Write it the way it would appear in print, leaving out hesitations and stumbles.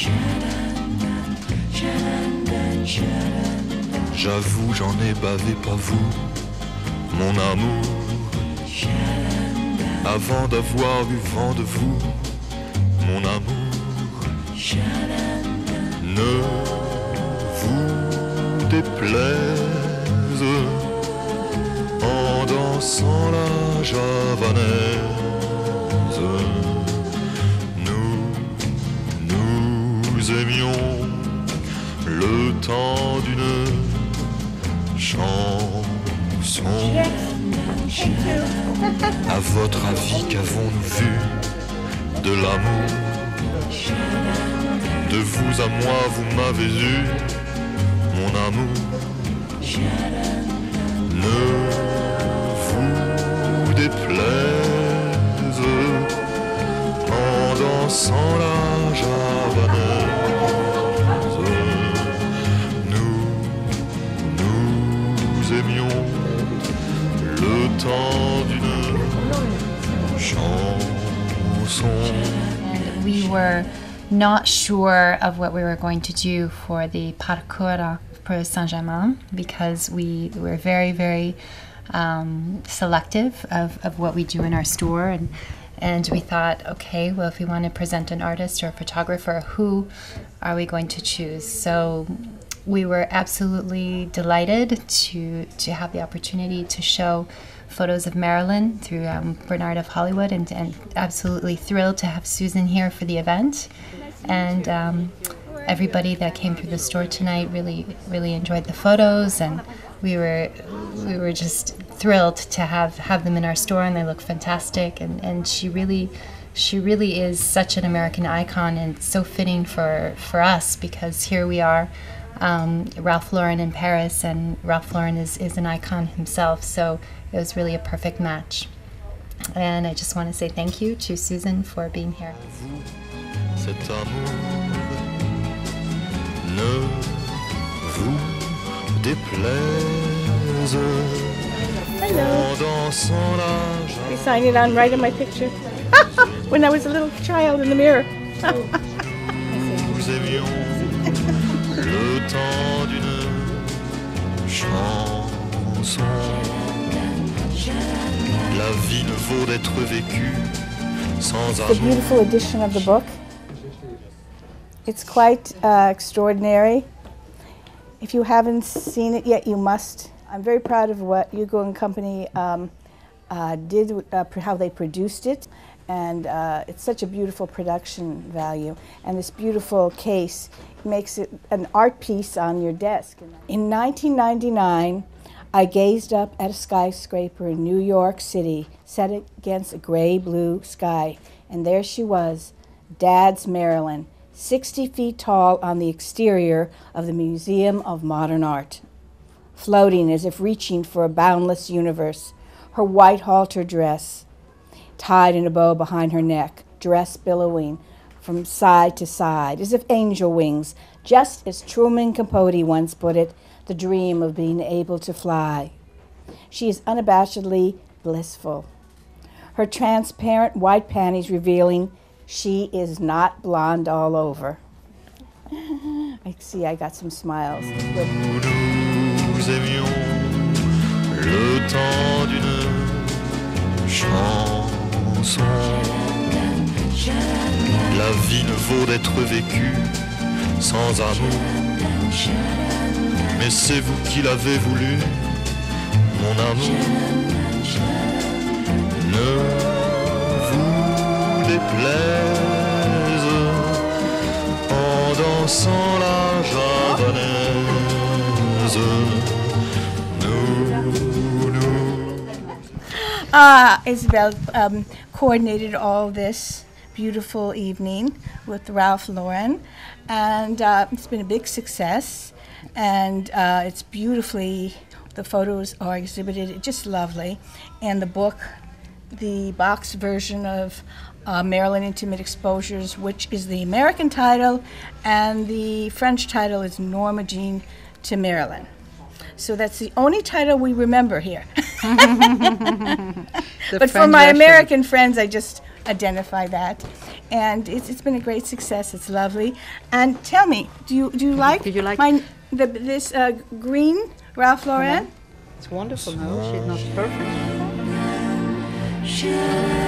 J'avoue, j'en ai bavé, pas vous, mon amour. Avant d'avoir eu vent de vous, mon amour. Ne vous déplaise en dansant la javanaise. Nous aimions le temps d'une chanson. À votre avis, qu'avons-nous vu de l'amour? De vous à moi, vous m'avez eu, mon amour. Ne vous déplaise en dansant la javanaise. Nous aimions le temps d'une chanson. We were not sure of what we were going to do for the Parcours pour Saint-Germain because we were very, very selective of what we do in our store. And we thought, okay, well, if we want to present an artist or a photographer, who are we going to choose? So we were absolutely delighted to have the opportunity to show photos of Marilyn through Bernard of Hollywood, and absolutely thrilled to have Susan here for the event. And everybody that came through the store tonight really enjoyed the photos, and we were just thrilled to have them in our store, and they look fantastic. And she really is such an American icon, and so fitting for us, because here we are, Ralph Lauren in Paris, and Ralph Lauren is an icon himself, so it was really a perfect match. And I just want to say thank you to Susan for being here. Cet amour ne vous déplaise en dansant la They signed it on right in my picture when I was a little child in the mirror. Nous aimions le temps d'une chanson. La vie ne vaut d'être vécue sans The amour. beautiful edition of the book. It's quite extraordinary. If you haven't seen it yet, you must. I'm very proud of what Hugo and Company did, how they produced it. And it's such a beautiful production value. And this beautiful case makes it an art piece on your desk. In 1999, I gazed up at a skyscraper in New York City, set against a gray-blue sky. And there she was, Dad's Marilyn, 60 feet tall on the exterior of the Museum of Modern Art, floating as if reaching for a boundless universe, her white halter dress tied in a bow behind her neck, dress billowing from side to side, as if angel wings, just as Truman Capote once put it, the dream of being able to fly. She is unabashedly blissful, her transparent white panties revealing she is not blonde all over. I see I got some smiles. Nous aimions le temps d'une chanson. La vie ne vaut d'être vécue sans amour. Mais c'est vous qui l'avez voulu, mon amour. Ne vous déplaise en dansant la javanaise. Isabel coordinated all this beautiful evening with Ralph Lauren, and it's been a big success, and it's beautifully, the photos are exhibited, just lovely, and the book, the box version of Marilyn Intimate Exposures, which is the American title, and the French title is Norma Jean to Marilyn. So that's the only title we remember here. But for my American friends, I just identify that. and it's been a great success. It's lovely. And tell me, do you like? Did you like this green Ralph Lauren? It's wonderful. No, she's not perfect.